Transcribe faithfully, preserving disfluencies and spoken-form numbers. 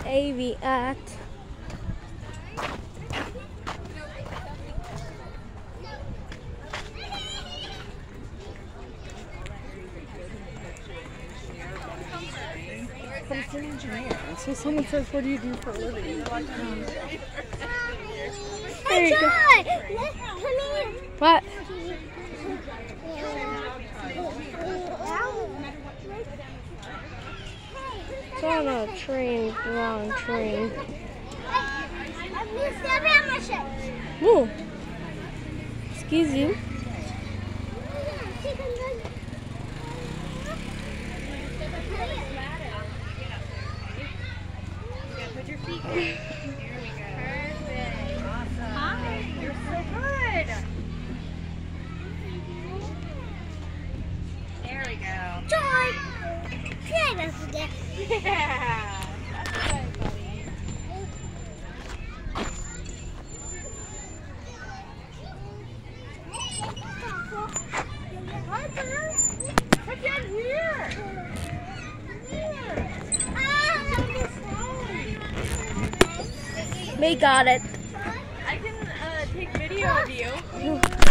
A V at. But it's an engineer. So someone says, what do you do for a living? Um, There you go. What? It's on a train, long train. Whoa. Excuse you. Put your feet down. Here we go. Perfect. Awesome. Hi. You're so good. There we go. Joy! Try not to forget. Yeah. That's good, buddy. Put that here. They got it. I can uh, take video of you.